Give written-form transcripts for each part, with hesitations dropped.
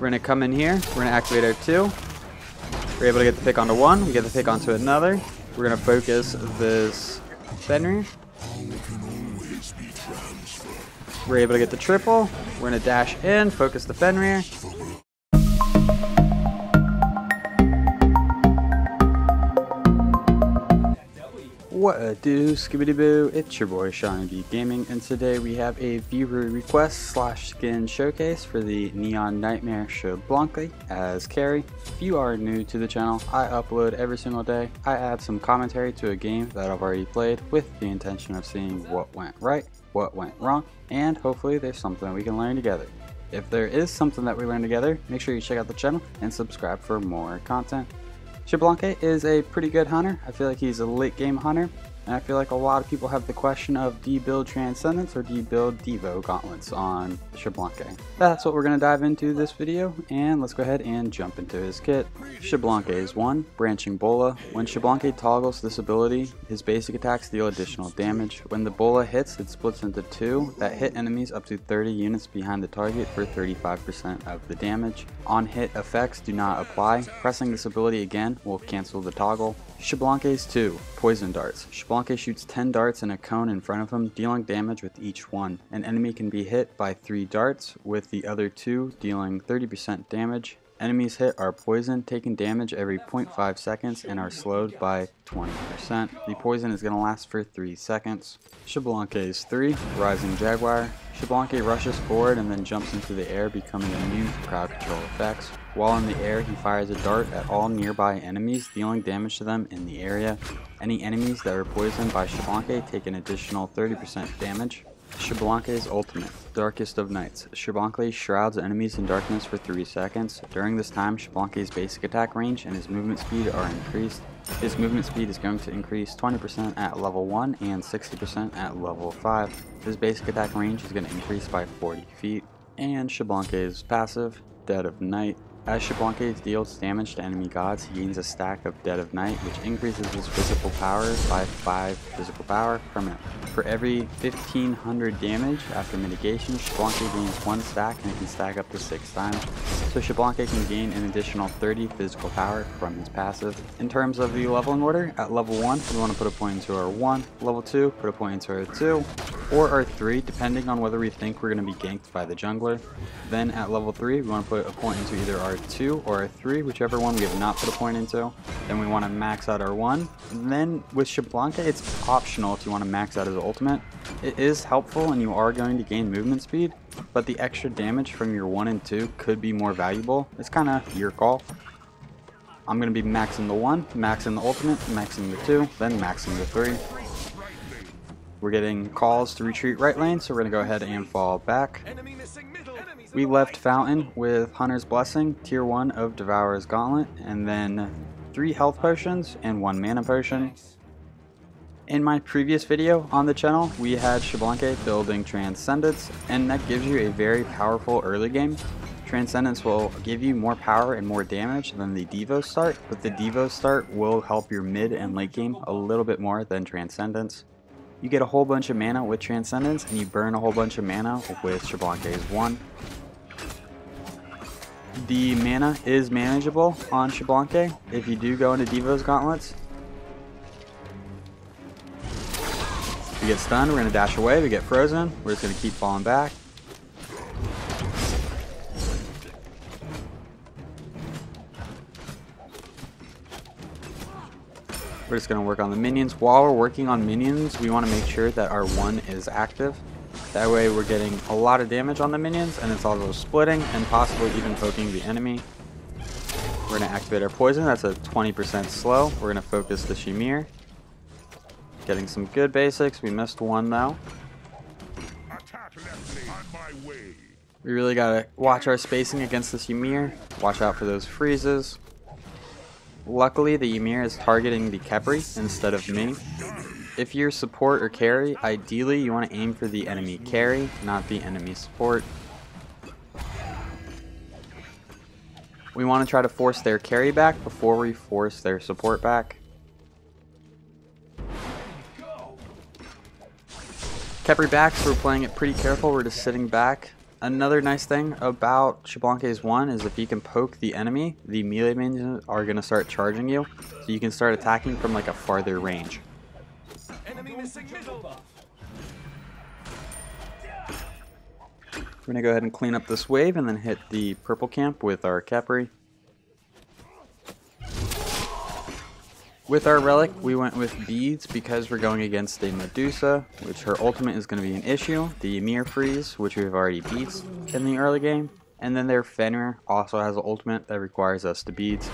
We're going to come in here. We're going to activate our 2. We're able to get the pick onto 1. We get the pick onto another. We're going to focus this Fenrir. We're able to get the triple. We're going to dash in, focus the Fenrir. What a do, skibbity boo, it's your boy Shawnee B Gaming, and today we have a viewer request / skin showcase for the Neon Nightmare Xbalanque as carry. If you are new to the channel, I upload every single day. I add some commentary to a game that I've already played with the intention of seeing what went right, what went wrong, and hopefully there's something we can learn together. If there is something that we learn together, make sure you check out the channel and subscribe for more content. Xbalanque is a pretty good hunter. I feel like he's a late game hunter, and I feel like a lot of people have the question of do you build Transcendence or do you build Devo Gauntlets on Xbalanque? That's what we're going to dive into this video, and let's go ahead and jump into his kit. Xbalanque is 1, Branching Bola. When Xbalanque toggles this ability, his basic attacks deal additional damage. When the Bola hits, it splits into 2 that hit enemies up to 30 units behind the target for 35% of the damage. On hit effects do not apply. Pressing this ability again will cancel the toggle. Xbalanque's 2, Poison Darts. Xbalanque shoots 10 darts in a cone in front of him, dealing damage with each one. An enemy can be hit by 3 darts, with the other 2 dealing 30% damage. Enemies hit are poisoned, taking damage every 0.5 seconds, and are slowed by 20%. The poison is going to last for 3 seconds. Xbalanque's 3, Rising Jaguar. Xbalanque rushes forward and then jumps into the air, becoming immune to crowd control effects. While in the air, he fires a dart at all nearby enemies, dealing damage to them in the area. Any enemies that are poisoned by Xbalanque take an additional 30% damage. Xbalanque's ultimate, Darkest of Nights. Xbalanque shrouds enemies in darkness for 3 seconds. During this time, Xbalanque's basic attack range and his movement speed are increased. His movement speed is going to increase 20% at level 1 and 60% at level 5. His basic attack range is going to increase by 40 feet. And Xbalanque's passive, Dead of Night. As Xbalanque deals damage to enemy gods, he gains a stack of Dead of Night, which increases his physical power by 5 physical power per minute. For every 1500 damage after mitigation, Xbalanque gains 1 stack, and it can stack up to 6 times. So Xbalanque can gain an additional 30 physical power from his passive. In terms of the leveling order, at level 1, we want to put a point into our 1, level 2, put a point into our 2, or our 3, depending on whether we think we're going to be ganked by the jungler. Then at level 3, we want to put a point into either our 2 or our 3, whichever one we have not put a point into. Then we want to max out our 1. And then with Xbalanque, it's optional if you want to max out his ultimate. It is helpful and you are going to gain movement speed, but the extra damage from your 1 and 2 could be more valuable. It's kind of your call. I'm going to be maxing the 1, maxing the ultimate, maxing the 2, then maxing the 3. We're getting calls to retreat right lane, so we're going to go ahead and fall back. We left Fountain with Hunter's Blessing, tier 1 of Devourer's Gauntlet, and then 3 health potions and 1 mana potion. In my previous video on the channel, we had Xbalanque building Transcendence, and that gives you a very powerful early game. Transcendence will give you more power and more damage than the Devo start, but the Devo start will help your mid and late game a little bit more than Transcendence. You get a whole bunch of mana with Transcendence, and you burn a whole bunch of mana with Xbalanque's 1. The mana is manageable on Xbalanque if you do go into Devo's Gauntlets. We get stunned, we're going to dash away, we get frozen, we're just going to keep falling back. We're just going to work on the minions. While we're working on minions, we want to make sure that our 1 is active. That way we're getting a lot of damage on the minions, and it's also splitting and possibly even poking the enemy. We're going to activate our poison. That's a 20% slow. We're going to focus the Shamir. Getting some good basics. We missed 1 though. We really got to watch our spacing against the Ymir. Watch out for those freezes. Luckily, the Ymir is targeting the Khepri instead of me. If you're support or carry, ideally you want to aim for the enemy carry, not the enemy support. We want to try to force their carry back before we force their support back. Khepri back, so we're playing it pretty careful. We're just sitting back, Another nice thing about Xbalanque's 1 is if you can poke the enemy, the melee minions are going to start charging you, so you can start attacking from like a farther range. Enemy missing middle. We're going to go ahead and clean up this wave and then hit the purple camp with our Capri. With our relic, we went with beads because we're going against a Medusa, which her ultimate is going to be an issue, the Mirror Freeze, which we've already beat in the early game, and then their Fenrir also has an ultimate that requires us to beads.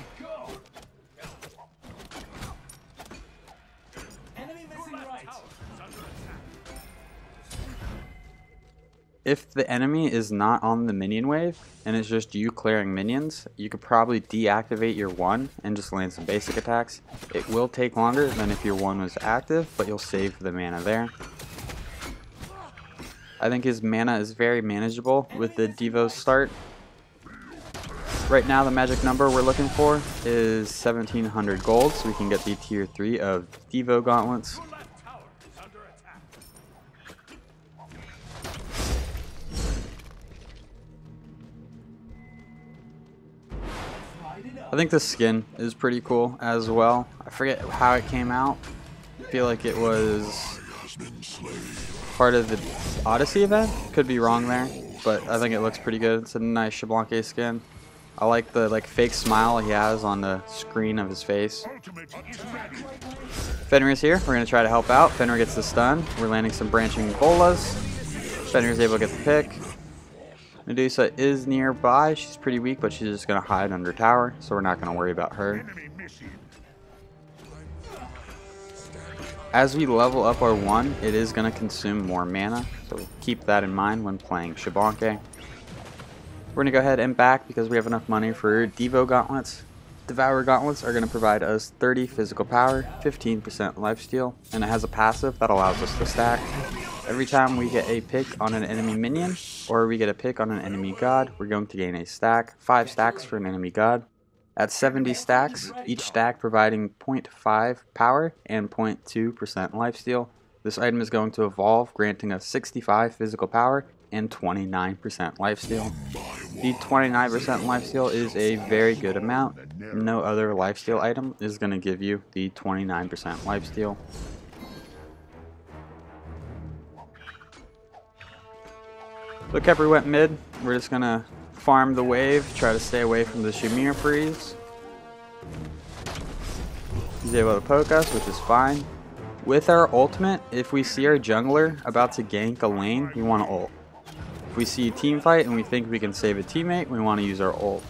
If the enemy is not on the minion wave and it's just you clearing minions, you could probably deactivate your 1 and just land some basic attacks. It will take longer than if your 1 was active, but you'll save the mana there. I think his mana is very manageable with the Devo start. Right now the magic number we're looking for is 1700 gold, so we can get the tier 3 of Devo Gauntlets. I think the skin is pretty cool as well. I forget how it came out. I feel like it was part of the Odyssey event. Could be wrong there, but I think it looks pretty good. It's a nice Xbalanque skin. I like the fake smile he has on the screen of his face. Fenrir's here. We're going to try to help out. Fenrir gets the stun. We're landing some branching bolas. Fenrir's able to get the pick. Medusa is nearby. She's pretty weak, but she's just going to hide under tower, so we're not going to worry about her. As we level up our 1, it is going to consume more mana, so keep that in mind when playing Xbalanque. We're going to go ahead and back because we have enough money for Devo Gauntlets. Devourer Gauntlets are going to provide us 30 physical power, 15% lifesteal, and it has a passive that allows us to stack. Every time we get a pick on an enemy minion, or we get a pick on an enemy god, we're going to gain a stack, 5 stacks for an enemy god. At 70 stacks, each stack providing 0.5 power and 0.2% lifesteal. This item is going to evolve, granting us 65 physical power and 29% lifesteal. The 29% lifesteal is a very good amount. No other lifesteal item is going to give you the 29% lifesteal. So Kepri went mid. We're just going to farm the wave, try to stay away from the Mirror Freeze. He's able to poke us, which is fine. With our ultimate, if we see our jungler about to gank a lane, we want to ult. If we see a team fight and we think we can save a teammate, we want to use our ult.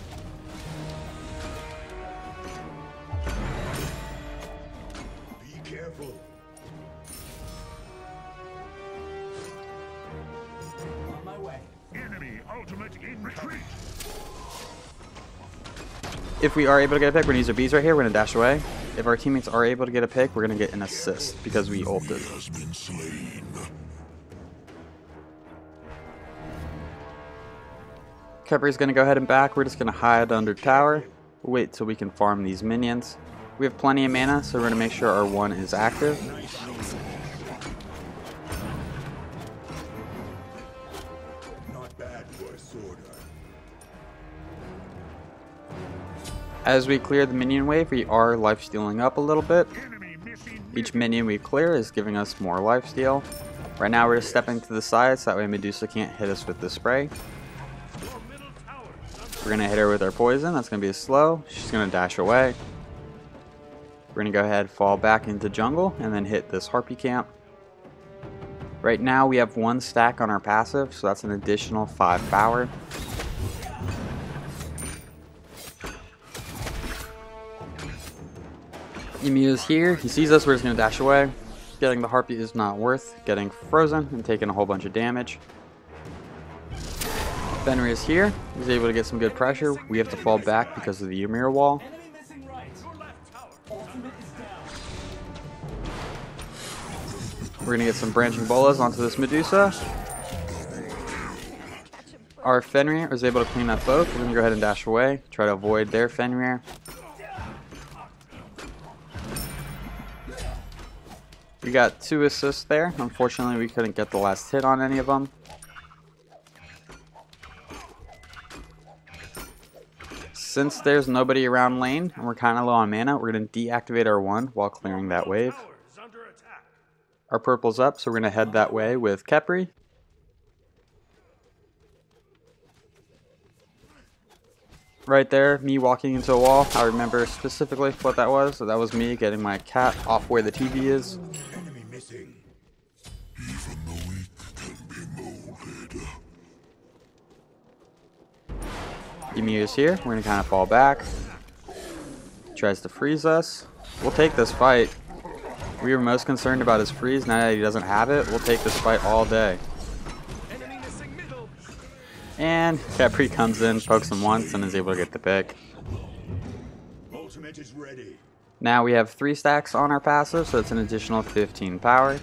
Be careful. On my way. Enemy ultimate in retreat. If we are able to get a pick, we're going to use our bees right here. We're going to dash away. If our teammates are able to get a pick, we're going to get an assist because we ulted. Kepri's going to go ahead and back. We're just going to hide under tower. Wait till we can farm these minions. We have plenty of mana, so we're going to make sure our 1 is active. Not bad for a sword. As we clear the minion wave, we are lifestealing up a little bit. Each minion we clear is giving us more lifesteal. Right now we're just stepping to the side so that way Medusa can't hit us with the spray. We're going to hit her with our poison. That's going to be a slow. She's going to dash away. We're going to go ahead, fall back into jungle, and then hit this harpy camp. Right now we have 1 stack on our passive, so that's an additional 5 power. Emu is here. He sees us. We're just going to dash away. Getting the harpy is not worth getting frozen and taking a whole bunch of damage. Fenrir is here. He's able to get some good pressure. We have to fall back because of the Ymir wall. We're going to get some branching bolas onto this Medusa. Our Fenrir is able to clean up both. We're going to go ahead and dash away. Try to avoid their Fenrir. We got 2 assists there. Unfortunately, we couldn't get the last hit on any of them. since there's nobody around lane and we're kind of low on mana, we're going to deactivate our 1 while clearing that wave. Our purple's up, so we're going to head that way with Khepri. Right there, me walking into a wall. I remember specifically what that was. So that was me getting my cat off where the TV is. Enemy missing. Even the weak can be molded. Ymir's here. We're going to kind of fall back. Tries to freeze us. We'll take this fight. We were most concerned about his freeze. Now that he doesn't have it, we'll take this fight all day. And Khepri comes in, pokes him once, and is able to get the pick. Ultimate is ready. Now we have 3 stacks on our passive, so it's an additional 15 power.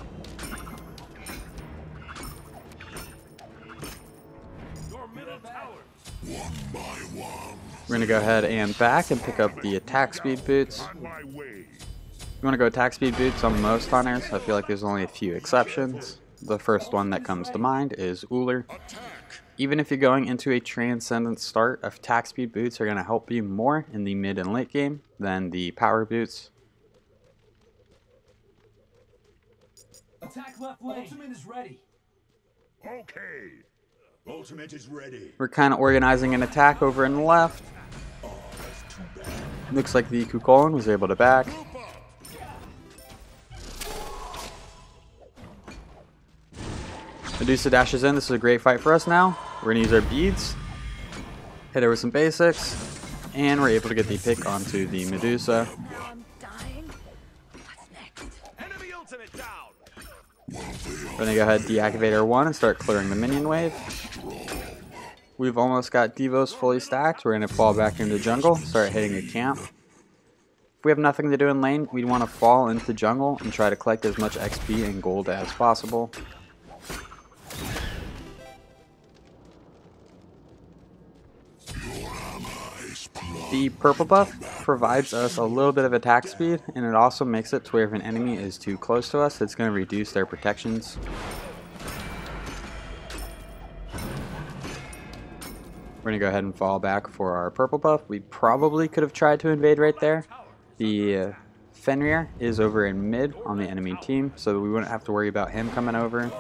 Your middle tower. One by one. We're going to go ahead and back and pick up the attack speed boots. On my way. You want to go attack speed boots on most hunters. I feel like there's only a few exceptions. The first one that comes to mind is Uller. Even if you're going into a transcendent start, attack speed boots are going to help you more in the mid and late game than the power boots. Attack left lane. Ultimate is ready. Okay. Ultimate is ready. We're kind of organizing an attack over in the left. Oh, that's too bad. Looks like the Kukulkan was able to back. Medusa dashes in. This is a great fight for us now. We're going to use our beads, hit her with some basics, and we're able to get the pick onto the Medusa. I'm dying. What's next? Enemy ultimate down. We're going to go ahead and deactivate our 1 and start clearing the minion wave. We've almost got Devos fully stacked. We're going to fall back into jungle, start hitting a camp. If we have nothing to do in lane, we'd want to fall into jungle and try to collect as much XP and gold as possible. The purple buff provides us a little bit of attack speed, and it also makes it to where if an enemy is too close to us, it's going to reduce their protections. We're going to go ahead and fall back for our purple buff. We probably could have tried to invade right there. The Fenrir is over in mid on the enemy team, so we wouldn't have to worry about him coming over.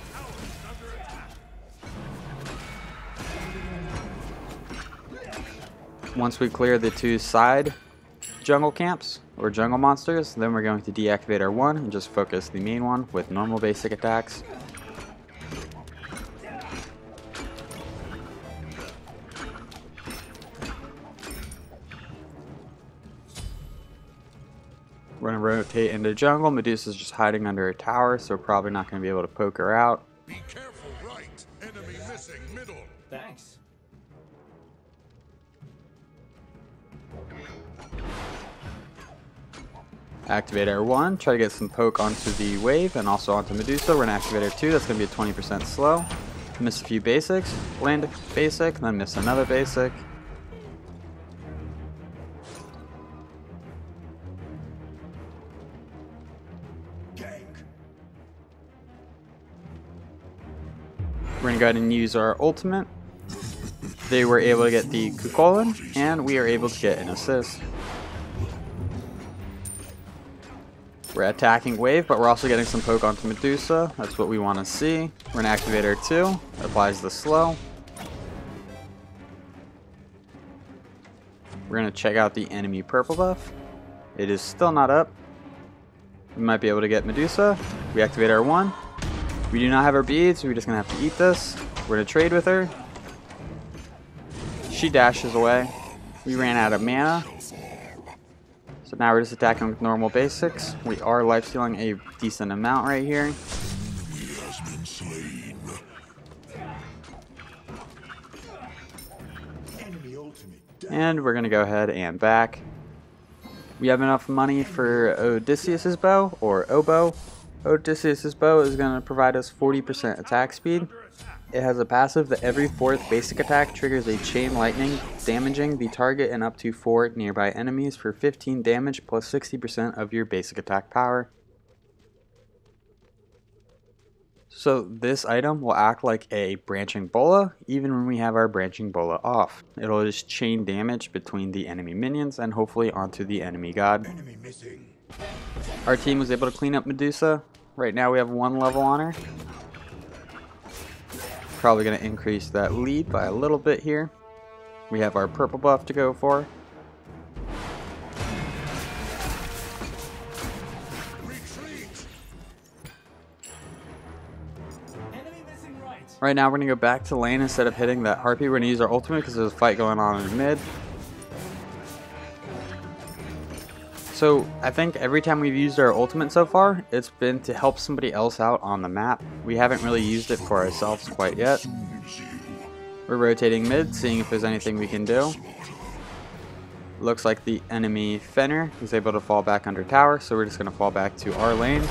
Once we clear the 2 side jungle camps, or jungle monsters, then we're going to deactivate our 1 and just focus the main one with normal basic attacks. We're going to rotate into jungle. Medusa's just hiding under a tower, so we're probably not going to be able to poke her out. Be careful, right. Enemy missing middle. Thanks. Activate our 1, try to get some poke onto the wave and also onto Medusa. We're going to activate our 2, that's going to be a 20% slow. Miss a few basics, land a basic, then miss another basic. Gank. We're going to go ahead and use our ultimate. They were able to get the Kukulkan, and we are able to get an assist. We're attacking wave, but we're also getting some poke onto Medusa. That's what we want to see. We're going to activate our 2. That applies the slow. We're going to check out the enemy purple buff. It is still not up. We might be able to get Medusa. We activate our 1. We do not have our beads, so we're just going to have to eat this. We're going to trade with her. She dashes away. We ran out of mana. So now we're just attacking with normal basics. We are lifestealing a decent amount right here. He has been slain. Enemy ultimate down. And we're going to go ahead and back. We have enough money for Odysseus Bow, or Oboe. Odysseus Bow is going to provide us 40% attack speed. It has a passive that every 4th basic attack triggers a chain lightning, damaging the target and up to 4 nearby enemies for 15 damage plus 60% of your basic attack power. So this item will act like a branching bola even when we have our branching bola off. It'll just chain damage between the enemy minions and hopefully onto the enemy god. Enemy missing. Our team was able to clean up Medusa. Right now we have 1 level on her. Probably going to increase that lead by a little bit here. We have our purple buff to go for. Right now we're going to go back to lane instead of hitting that harpy. We're going to use our ultimate because there's a fight going on in mid. So I think every time we've used our ultimate so far, it's been to help somebody else out on the map. We haven't really used it for ourselves quite yet. We're rotating mid, seeing if there's anything we can do. Looks like the enemy Fenrir is able to fall back under tower, so we're just going to fall back to our lane.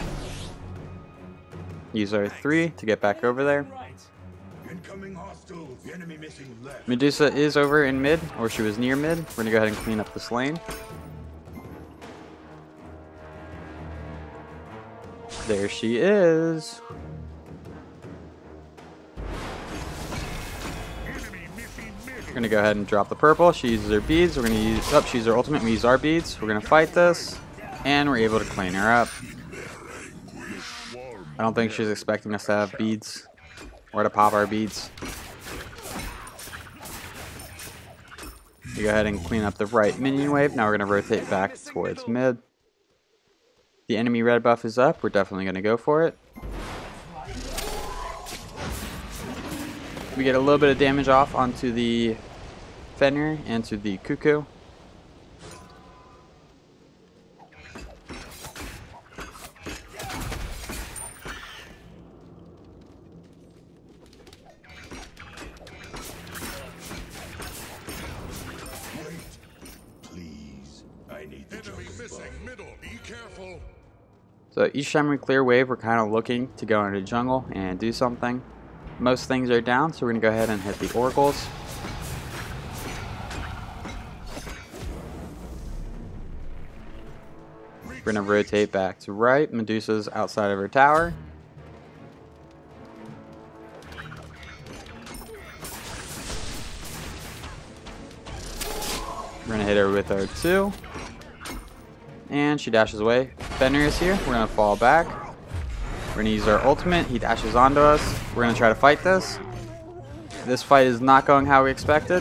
Use our 3 to get back over there. Incoming hostiles. The enemy missing left. Medusa is over in mid, or she was near mid. We're going to go ahead and clean up this lane. There she is. We're going to go ahead and drop the purple. She uses her beads. We're going to use... Oh, she's her ultimate. We use our beads. We're going to fight this. And we're able to clean her up. I don't think she's expecting us to have beads. Or to pop our beads. We go ahead and clean up the right minion wave. Now we're going to rotate back towards mid. The enemy red buff is up. We're definitely going to go for it. We get a little bit of damage off onto the Fenrir and to the Cuckoo. Please. I need the Enemy missing middle. Be careful. So each time we clear wave, we're kind of looking to go into jungle and do something. Most things are down, so we're going to go ahead and hit the oracles. We're going to rotate back to right. Medusa's outside of her tower. We're going to hit her with our 2. And she dashes away. Fenrir is here. We're going to fall back. We're going to use our ultimate. He dashes onto us. We're going to try to fight this. This fight is not going how we expected.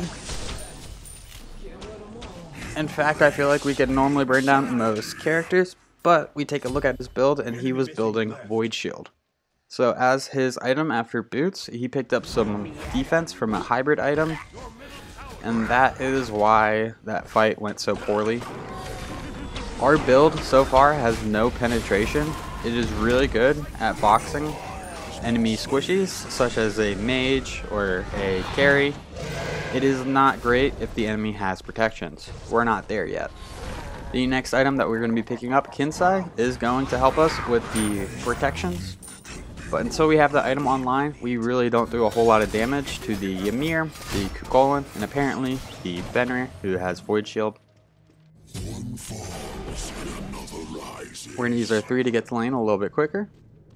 In fact, I feel like we could normally burn down most characters, but we take a look at his build and he was building Void Shield. So as his item after boots, he picked up some defense from a hybrid item, and that is why that fight went so poorly. Our build so far has no penetration. It is really good at boxing enemy squishies, such as a mage or a carry. It is not great if the enemy has protections. We're not there yet. The next item that we're going to be picking up, Kinsai, is going to help us with the protections. But until we have the item online, we really don't do a whole lot of damage to the Ymir, the Kukulkan, and apparently the Fenrir, who has Void Shield. One falls and another rises. We're going to use our 3 to get to lane a little bit quicker.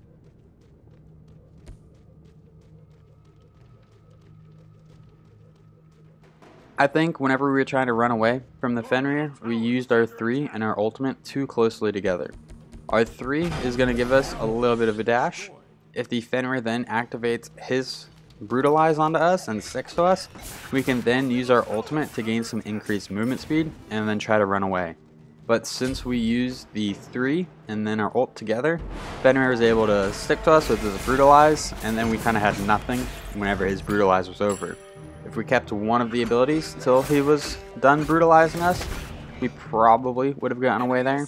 I think whenever we were trying to run away from the Fenrir, we used our 3 and our ultimate too closely together. Our 3 is going to give us a little bit of a dash. If the Fenrir then activates his Brutalize onto us and sticks to us, we can then use our ultimate to gain some increased movement speed and then try to run away. But since we used the 3 and then our ult together, Fenrir was able to stick to us with his Brutalize, and then we kind of had nothing whenever his Brutalize was over. If we kept one of the abilities till he was done brutalizing us, we probably would have gotten away there.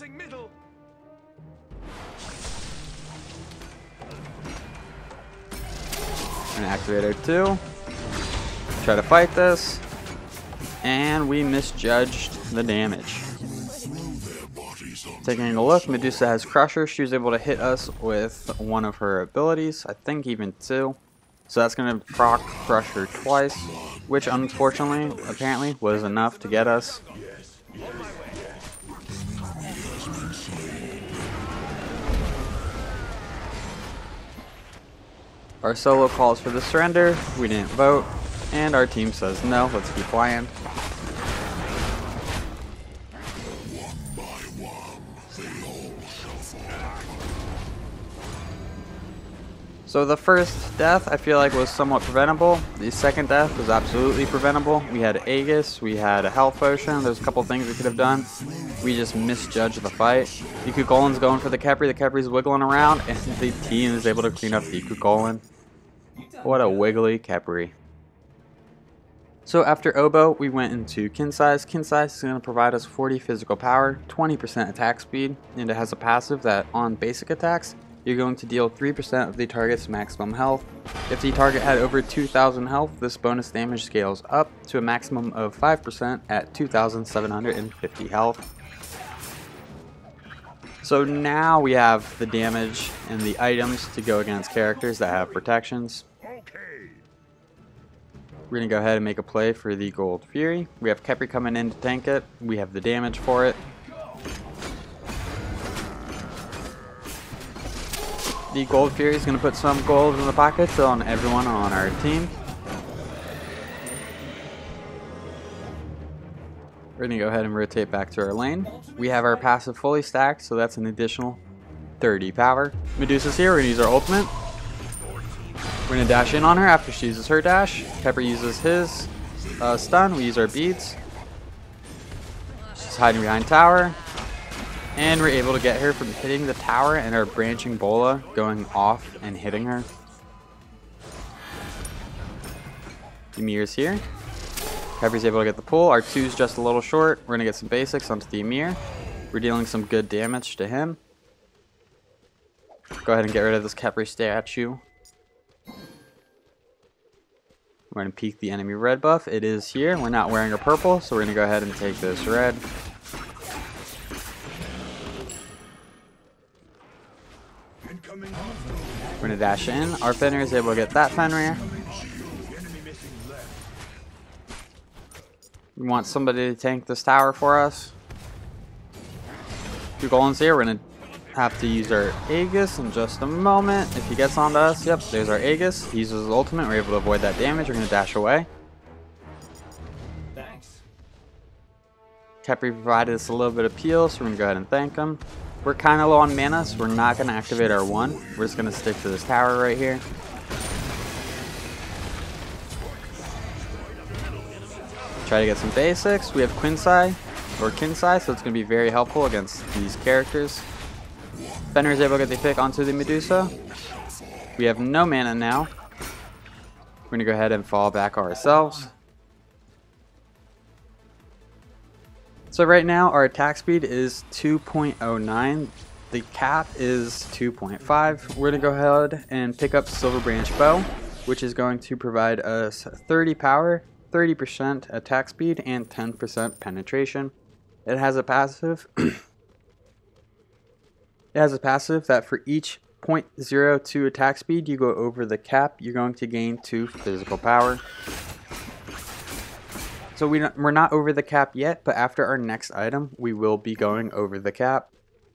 Gonna activate our 2. Try to fight this. And we misjudged the damage. Taking a look, Medusa has Crusher. She was able to hit us with one of her abilities, I think even 2. So that's going to proc Crusher twice, which unfortunately, apparently, was enough to get us. Our solo calls for the surrender. We didn't vote. And our team says no. Let's keep playing. So the first death I feel like was somewhat preventable. The second death was absolutely preventable. We had Aegis, we had a health potion, there's a couple things we could have done. We just misjudged the fight. The Kukulkan's going for the Khepri, the Khepri's wiggling around, and the team is able to clean up the Kukulkan. What a wiggly Khepri. So after Oboe, we went into Kinsize. Kinsize is going to provide us 40 physical power, 20% attack speed, and it has a passive that on basic attacks, you're going to deal 3% of the target's maximum health. If the target had over 2,000 health, this bonus damage scales up to a maximum of 5% at 2,750 health. So now we have the damage and the items to go against characters that have protections. We're going to go ahead and make a play for the Gold Fury. We have Khepri coming in to tank it. We have the damage for it. The Gold Fury is going to put some gold in the pockets on everyone on our team. We're going to go ahead and rotate back to our lane. We have our passive fully stacked, so that's an additional 30 power. Medusa's here. We're going to use our ultimate. We're going to dash in on her after she uses her dash. Khepri uses his stun. We use our beads. She's hiding behind tower. And we're able to get her from hitting the tower and our branching bola going off and hitting her. Ymir's here. Khepri's able to get the pull. Our 2's just a little short. We're going to get some basics onto the Ymir. We're dealing some good damage to him. Go ahead and get rid of this Khepri statue. We're going to peek the enemy red buff. It is here. We're not wearing a purple, so we're going to go ahead and take this red. We're going to dash in. Our Fenrir is able to get that Fenrir. We want somebody to tank this tower for us. Kukulkan's here. We're going to have to use our Aegis in just a moment. If he gets onto us, yep, there's our Aegis. He uses his ultimate. We're able to avoid that damage. We're going to dash away. Thanks. Khepri provided us a little bit of peel, so we're going to go ahead and thank him. We're kind of low on mana, so we're not going to activate our 1. We're just going to stick to this tower right here. Try to get some basics. We have Quinsai, or Kinsai, so it's going to be very helpful against these characters. Fenrir is able to get the pick onto the Medusa. We have no mana now. We're going to go ahead and fall back ourselves. So right now our attack speed is 2.09. The cap is 2.5. We're going to go ahead and pick up Silverbranch Bow, which is going to provide us 30 power, 30% attack speed, and 10% penetration. It has a passive. It has a passive that for each 0.02 attack speed you go over the cap, you're going to gain 2 physical power. So we're not over the cap yet, but after our next item, we will be going over the cap.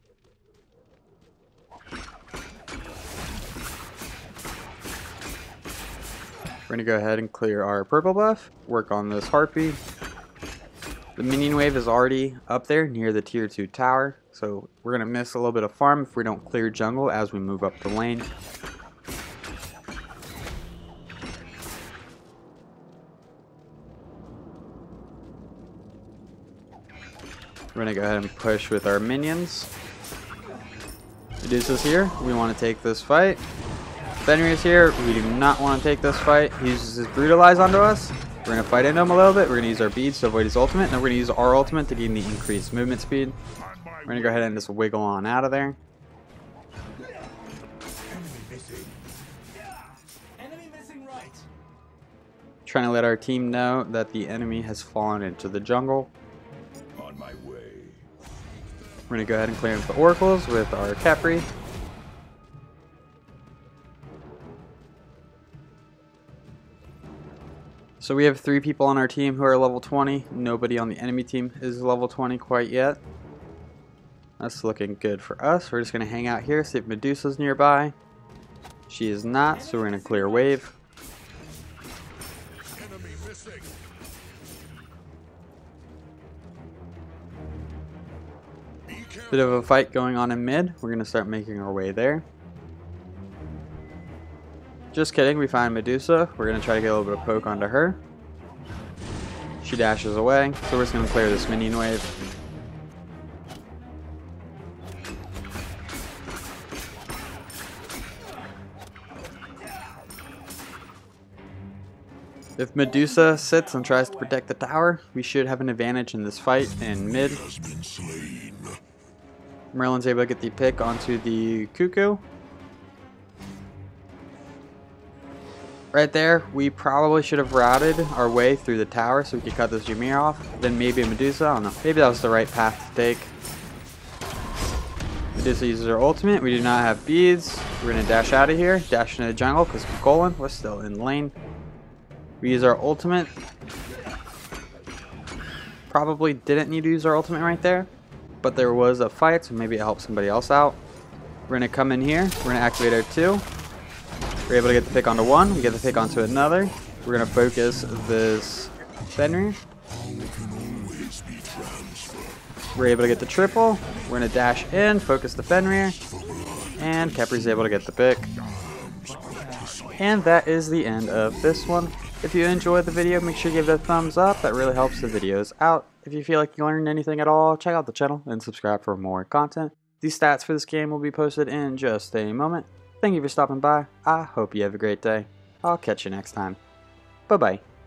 We're going to go ahead and clear our purple buff, work on this Harpy. The minion wave is already up there near the tier 2 tower, so we're going to miss a little bit of farm if we don't clear jungle as we move up the lane. We're going to go ahead and push with our minions. Odysseus here. We want to take this fight. Fenrir is here. We do not want to take this fight. He uses his Brutalize onto us. We're going to fight into him a little bit. We're going to use our beads to avoid his ultimate. And then we're going to use our ultimate to gain the increased movement speed. We're going to go ahead and just wiggle on out of there. Enemy missing right. Trying to let our team know that the enemy has fallen into the jungle. On my way. We're going to go ahead and clear up the oracles with our Khepri. So we have 3 people on our team who are level 20. Nobody on the enemy team is level 20 quite yet. That's looking good for us. We're just going to hang out here, see if Medusa's nearby. She is not, so we're going to clear wave. Enemy missing. Be careful. Bit of a fight going on in mid. We're going to start making our way there. Just kidding, we find Medusa. We're going to try to get a little bit of poke onto her. She dashes away, so we're just going to clear this minion wave. If Medusa sits and tries to protect the tower, we should have an advantage in this fight in mid. Has been slain. Merlin's able to get the pick onto the Cuckoo. Right there, we probably should have routed our way through the tower so we could cut this Jameer off. Then maybe a Medusa, I don't know. Maybe that was the right path to take. Medusa uses her ultimate. We do not have beads. We're going to dash out of here. Dash into the jungle because Colin was still in lane. We use our ultimate. Probably didn't need to use our ultimate right there. But there was a fight, so maybe it helped somebody else out. We're going to come in here. We're going to activate our 2. We're able to get the pick onto 1. We get the pick onto another. We're going to focus this Fenrir. We're able to get the triple. We're going to dash in, focus the Fenrir. And Kepri's able to get the pick. And that is the end of this one. If you enjoyed the video, make sure you give it a thumbs up. That really helps the videos out. If you feel like you learned anything at all, check out the channel and subscribe for more content. The stats for this game will be posted in just a moment. Thank you for stopping by. I hope you have a great day. I'll catch you next time. Bye-bye.